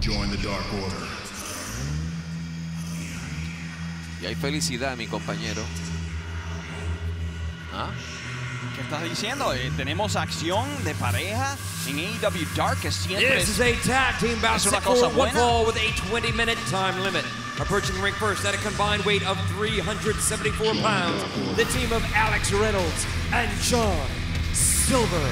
join the Dark Order. Y hay felicidad, mi compañero. ¿Ah? ¿Qué estás diciendo? Tenemos acción de pareja en AEW Dark, que siempre This is a tag team bout set for one fall with a 20-minute time limit. Approaching the ring first at a combined weight of 374 pounds, the team of Alex Reynolds and John Silver.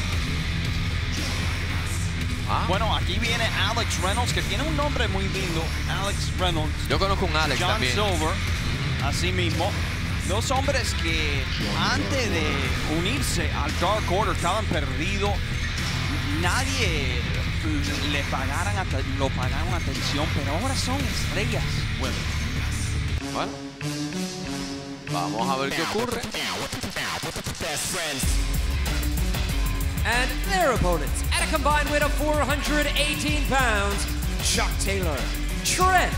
Bueno, aquí viene Alex Reynolds, que tiene un nombre muy lindo. Alex Reynolds. Yo conozco un Alex John también. Silver, así mismo. Dos hombres que antes de unirse al Dark Order estaban perdidos. Nadie le pagaron atención, pero ahora son estrellas. Bueno, vamos a ver qué ocurre. And their opponents, at a combined weight of 418 pounds, Chuck Taylor, Trent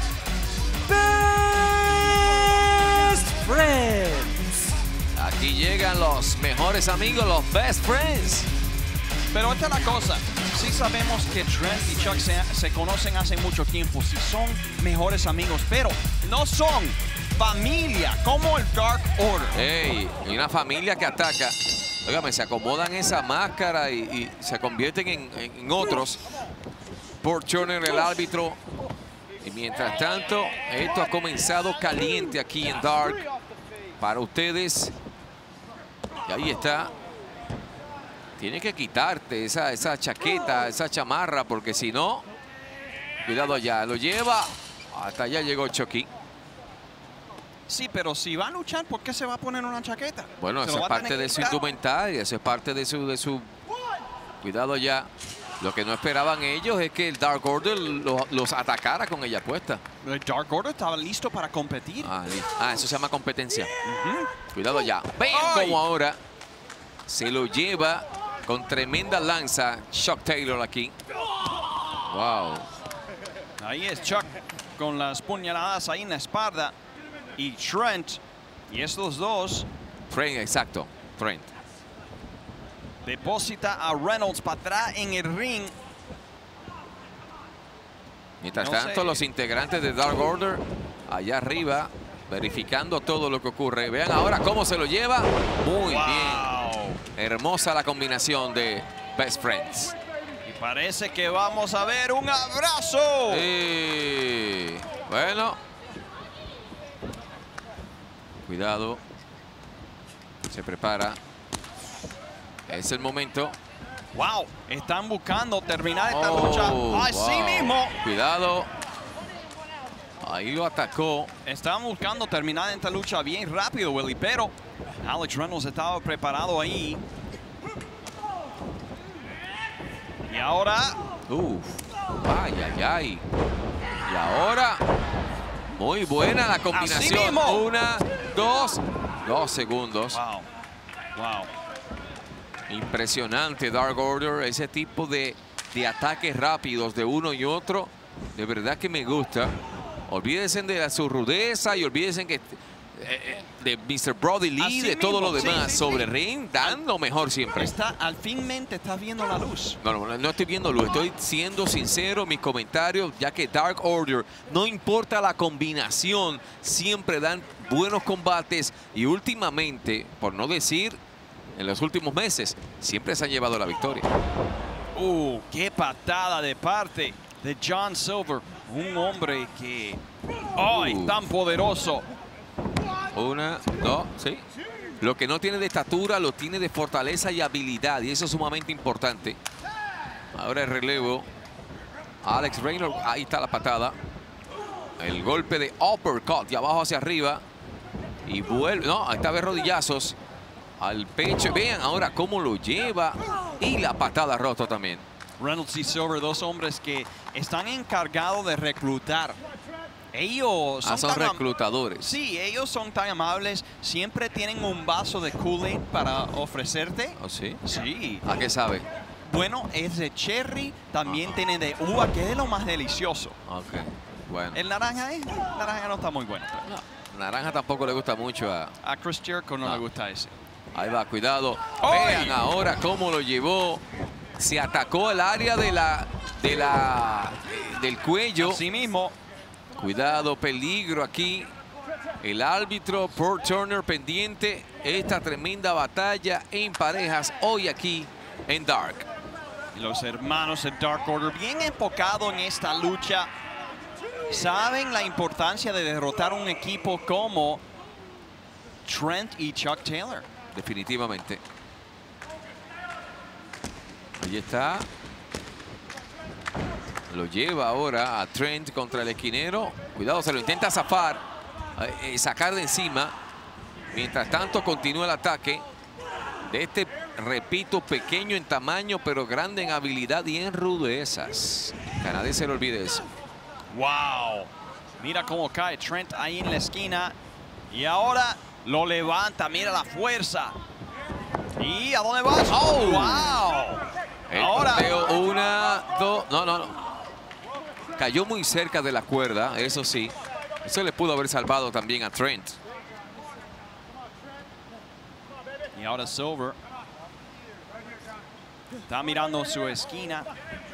Best Friends. Aquí llegan los mejores amigos, los Best Friends. Pero esta es la cosa. Sí sabemos que Trent y Chuck se conocen hace mucho tiempo. Sí son mejores amigos, pero no son familia como el Dark Order. Hey, y una familia que ataca. Óigame, se acomodan esa máscara y se convierten en otros. Por Turner, el árbitro. Y mientras tanto, esto ha comenzado caliente aquí en Dark para ustedes. Y ahí está. Tienes que quitarte esa chaqueta, esa chamarra, porque si no, cuidado allá, lo lleva. Hasta allá llegó Chucky. Sí, pero si va a luchar, ¿por qué se va a poner una chaqueta? Bueno, eso es parte de su indumentaria, eso es parte de su... Cuidado allá. Lo que no esperaban ellos es que el Dark Order los atacara con ella puesta. El Dark Order estaba listo para competir. Eso se llama competencia. Cuidado allá. Ven como ahora se lo lleva con tremenda lanza Chuck Taylor aquí. Wow. Ahí es Chuck con las puñaladas ahí en la espalda. Y Trent, y estos dos. Trent, exacto. Trent. Deposita a Reynolds para atrás en el ring. Mientras tanto, los integrantes de Dark Order allá arriba, verificando todo lo que ocurre. Vean ahora cómo se lo lleva. Muy bien. Hermosa la combinación de Best Friends. Y parece que vamos a ver un abrazo. Sí. Bueno. Cuidado. Se prepara. Es el momento. Wow. Están buscando terminar esta lucha así mismo. Cuidado. Ahí lo atacó. Estaban buscando terminar esta lucha bien rápido, Willie, pero Alex Reynolds estaba preparado ahí. Y ahora... Ay, ay, ay. Y ahora... Muy buena la combinación. 1, 2 segundos. Wow. Wow. Impresionante Dark Order. Ese tipo de ataques rápidos de uno y otro. De verdad que me gusta. Olvídense de su rudeza y olvídense de Mr. Brody Lee, de todo lo demás. Sobre ring, dan lo mejor siempre. Al fin te estás viendo la luz. No estoy viendo luz. Estoy siendo sincero en mis comentarios, ya que Dark Order, no importa la combinación, siempre dan buenos combates. Y últimamente, por no decir en los últimos meses, siempre se han llevado la victoria. Qué patada de parte de John Silver. Un hombre que... ¡Ay, tan poderoso! 1, 2, sí. Lo que no tiene de estatura, lo tiene de fortaleza y habilidad. Y eso es sumamente importante. Ahora el relevo. Alex Reynolds, ahí está la patada. El golpe de uppercut de abajo hacia arriba. Y vuelve, no, ahí está de rodillazos al pecho. Vean ahora cómo lo lleva. Y la patada rota también. Reynolds y Silver, dos hombres que están encargados de reclutar. Ellos son reclutadores. Sí, ellos son tan amables. Siempre tienen un vaso de Kool-Aid para ofrecerte. ¿Oh, sí? Sí. ¿A qué sabe? Bueno, es de cherry. También tiene de uva, que es lo más delicioso. Ok, bueno. El naranja no está muy bueno. No, naranja tampoco le gusta mucho a Chris Jericho, no le gusta ese. Ahí va, cuidado. ¡Ay! Vean ahora cómo lo llevó. Se atacó el área de la del cuello. Así mismo. Cuidado, peligro aquí. El árbitro Paul Turner pendiente esta tremenda batalla en parejas hoy aquí en Dark. Los hermanos de Dark Order bien enfocados en esta lucha. Saben la importancia de derrotar un equipo como Trent y Chuck Taylor. Definitivamente. Ahí está. Lo lleva ahora a Trent contra el esquinero. Cuidado, se lo intenta zafar, sacar de encima. Mientras tanto continúa el ataque de este, repito, pequeño en tamaño, pero grande en habilidad y en rudezas. Canadiense, no olvide eso. ¡Wow! Mira cómo cae Trent ahí en la esquina. Y ahora lo levanta. Mira la fuerza. ¿Y a dónde vas? ¡Oh, wow! Ahora. Una, dos. No. Cayó muy cerca de la cuerda, eso sí. Eso le pudo haber salvado también a Trent. Y ahora Silver está mirando su esquina.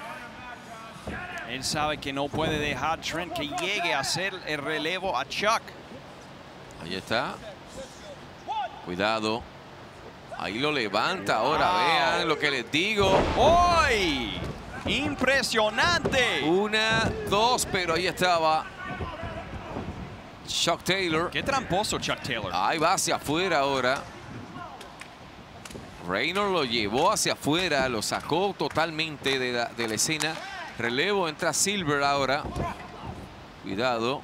Él sabe que no puede dejar Trent que llegue a hacer el relevo a Chuck. Ahí está. Cuidado. Ahí lo levanta ahora. Wow. Vean lo que les digo. ¡Uy! ¡Impresionante! Una, dos, pero ahí estaba Chuck Taylor. ¡Qué tramposo Chuck Taylor! Ahí va hacia afuera ahora. Reynolds lo llevó hacia afuera, lo sacó totalmente de la escena. Relevo, entra Silver ahora. Cuidado.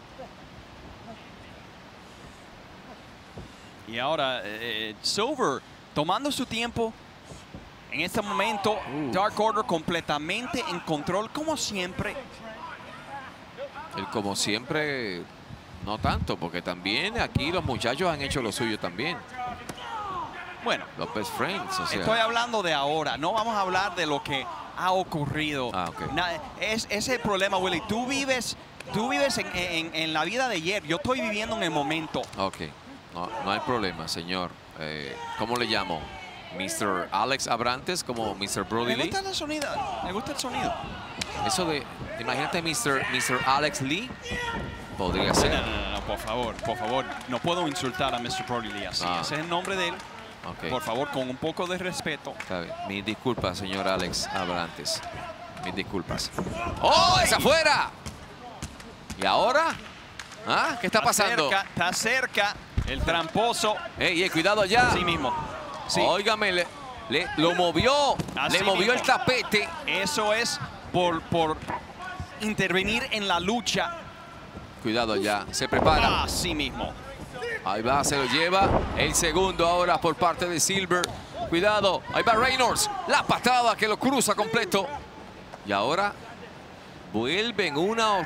Y ahora Silver tomando su tiempo. En este momento, Dark Order completamente en control, como siempre. El como siempre, no tanto, porque también aquí los muchachos han hecho lo suyo también. Bueno, los best friends. O sea. Estoy hablando de ahora, no vamos a hablar de lo que ha ocurrido. Okay. Es el problema, Willie. Tú vives en la vida de ayer. Yo estoy viviendo en el momento. Ok, no hay problema, señor. ¿Cómo le llamo? Mr. Alex Abrantes, como Mr. Brody Lee. Me gusta el sonido. Me gusta el sonido. Eso de, imagínate Mr. Alex Lee. Podría ser. No, por favor. No puedo insultar a Mr. Brody Lee así. Ese es el nombre de él. Okay. Por favor, con un poco de respeto. Está bien. Mis disculpas, señor Alex Abrantes. Mis disculpas. ¡Oh, es afuera! ¿Y ahora? ¿Ah? ¿Qué está pasando? Está cerca el tramposo. ¡Ey, cuidado allá! Sí mismo. Sí. Óigame, lo movió. Así le movió mismo. el tapete. Eso es por intervenir en la lucha. Cuidado ya. Se prepara. Así mismo. Ahí va, se lo lleva. El segundo ahora por parte de Silver. Cuidado. Ahí va Reynolds. La patada que lo cruza completo. Y ahora vuelven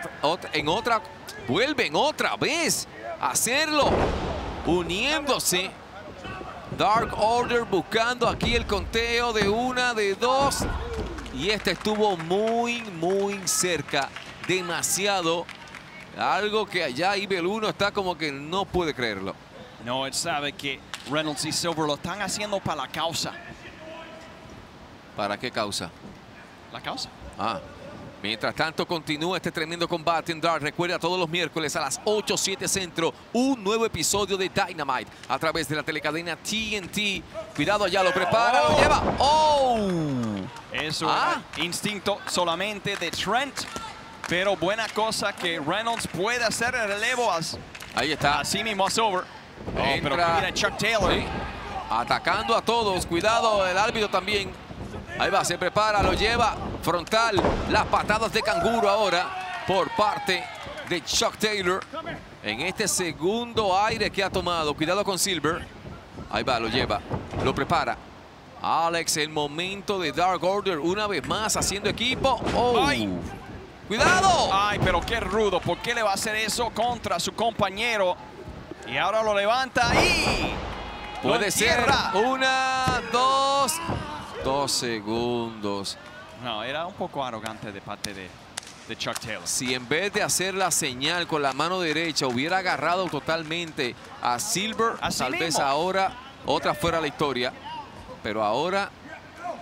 vuelven otra vez a hacerlo. Uniéndose. Dark Order buscando aquí el conteo de una, de dos. Y este estuvo muy cerca. Demasiado. Algo que allá Evil 1 está como que no puede creerlo. No, él sabe que Reynolds y Silver lo están haciendo para la causa. ¿Para qué causa? La causa. Mientras tanto continúa este tremendo combate en Dark. Recuerda, todos los miércoles a las 8:07 Centro, un nuevo episodio de Dynamite a través de la telecadena TNT. Cuidado, ya lo prepara, lo lleva. ¡Oh! Eso era instinto solamente de Trent. Pero buena cosa que Reynolds puede hacer el relevo. Ahí está. Así mismo a Silver. Pero mira Chuck Taylor. Sí. Atacando a todos. Cuidado, el árbitro también. Ahí va, se prepara, lo lleva frontal. Las patadas de canguro ahora por parte de Chuck Taylor. En este segundo aire que ha tomado. Cuidado con Silver. Ahí va, lo lleva, lo prepara. Alex, el momento de Dark Order una vez más haciendo equipo. ¡Oh! ¡Ay! ¡Cuidado! ¡Ay, pero qué rudo! ¿Por qué le va a hacer eso contra su compañero? Y ahora lo levanta y... Puede ser. Una, dos... 2 segundos. No, era un poco arrogante de parte de Chuck Taylor. Si en vez de hacer la señal con la mano derecha hubiera agarrado totalmente a Silver, tal vez ahora otra fuera la historia. Pero ahora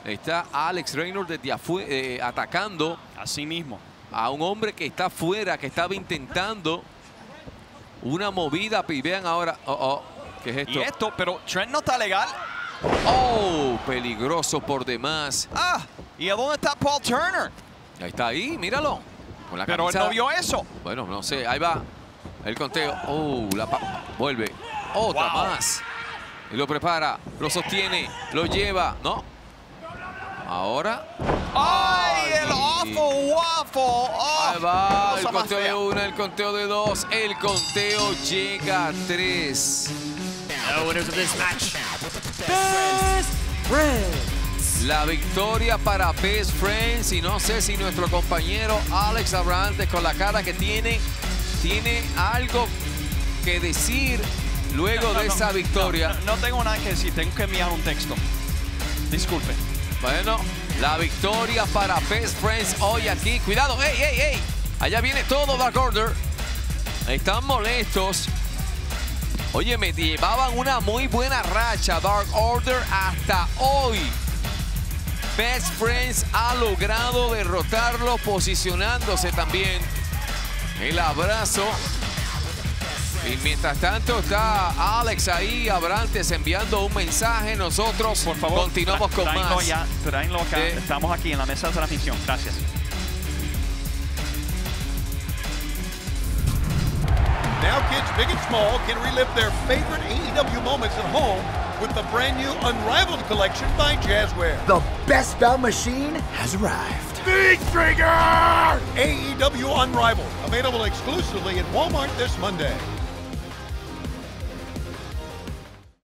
Está Alex Reynolds desde afuera, atacando Así mismo. a un hombre que está afuera, que estaba intentando una movida. Y vean ahora, ¿qué es esto? Y esto, pero Trent no está legal. Oh, peligroso por demás. ¿Y a dónde está Paul Turner? Ahí está ahí, míralo. Con la Pero él camisa. no vio eso. Bueno, no sé, ahí va el conteo. Vuelve. Otra Wow. más. Y lo prepara, lo sostiene, lo lleva. No. Ahora. ¡Ay, el awful waffle! Oh, Ahí va, el cosa más conteo de fea. 1, el conteo de 2, el conteo llega a 3. The winners of this match, Best Friends. La victoria para Best Friends, y no sé si nuestro compañero Alex Abrantes, con la cara que tiene algo que decir luego de esa victoria. No tengo nada que decir, tengo que enviar un texto. Disculpe. Bueno, la victoria para Best Friends hoy aquí. Cuidado, ¡ey! Allá viene todo Dark Order. Están molestos. Oye, me llevaban una muy buena racha Dark Order hasta hoy. Best Friends ha logrado derrotarlo, posicionándose también. El abrazo. Y mientras tanto está Alex ahí, Abrantes, enviando un mensaje. Nosotros, Por favor, continuamos con tráenlo más. Ya, tráenlo acá. Estamos aquí en la mesa de transmisión. Gracias. Now kids big and small can relive their favorite AEW moments at home with the brand new Unrivaled collection by Jazzware. The best bout machine has arrived. Big Trigger! AEW Unrivaled, available exclusively at Walmart this Monday.